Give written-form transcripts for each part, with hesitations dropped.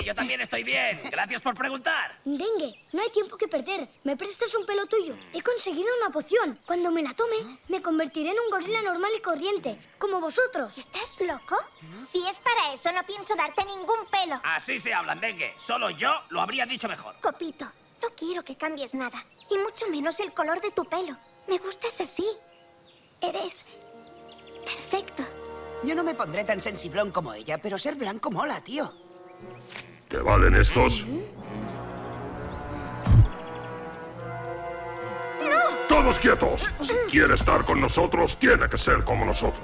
yo también estoy bien. Gracias por preguntar. Dengue, no hay tiempo que perder. ¿Me prestas un pelo tuyo? He conseguido una poción. Cuando me la tome, me convertiré en un gorila normal y corriente, como vosotros. ¿Estás loco? Si es para eso, no pienso darte ningún pelo. Así se hablan, Dengue. Solo yo lo habría dicho mejor. Copito, no quiero que cambies nada. Y mucho menos el color de tu pelo. Me gustas así. Eres perfecto. Yo no me pondré tan sensiblón como ella, pero ser blanco mola, tío. ¿Qué valen estos? ¡No! ¡Todos quietos! Si quiere estar con nosotros, tiene que ser como nosotros.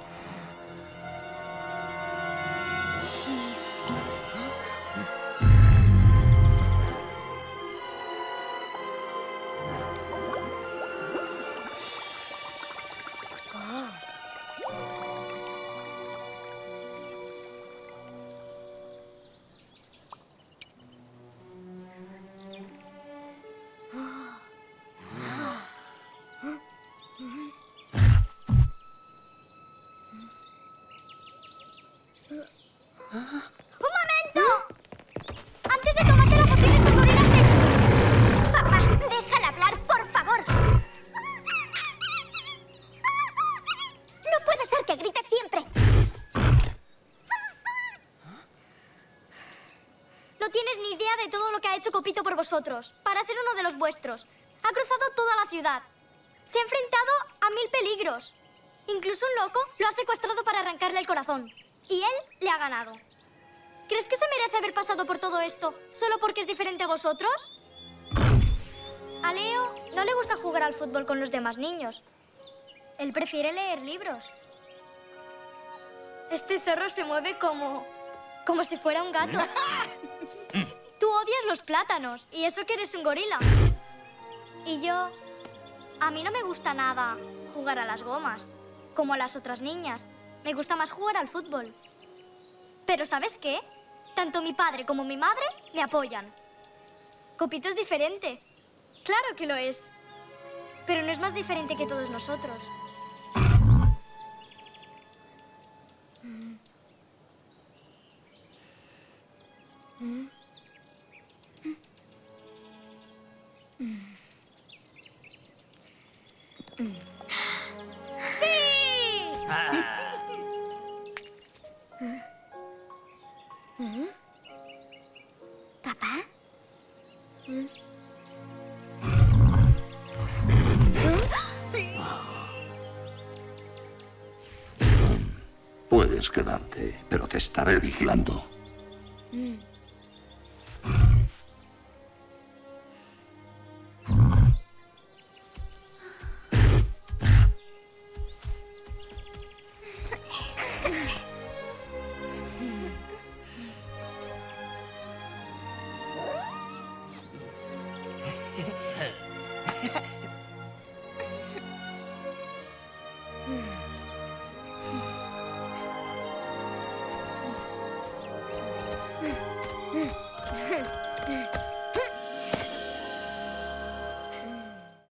¡Un momento! Antes de tomarte la poción, estos gorilas te... Papá, déjala hablar, por favor. No puede ser que grites siempre. No tienes ni idea de todo lo que ha hecho Copito por vosotros, para ser uno de los vuestros. Ha cruzado toda la ciudad. Se ha enfrentado a 1000 peligros. Incluso un loco lo ha secuestrado para arrancarle el corazón. Y él le ha ganado. ¿Crees que se merece haber pasado por todo esto solo porque es diferente a vosotros? A Leo no le gusta jugar al fútbol con los demás niños. Él prefiere leer libros. Este zorro se mueve como si fuera un gato. Tú odias los plátanos y eso que eres un gorila. Y yo... A mí no me gusta nada jugar a las gomas, como a las otras niñas. Me gusta más jugar al fútbol. Pero ¿sabes qué? Tanto mi padre como mi madre me apoyan. Copito es diferente. Claro que lo es. Pero no es más diferente que todos nosotros. ¡Sí! ¿Papá? Puedes quedarte, pero te estaré vigilando.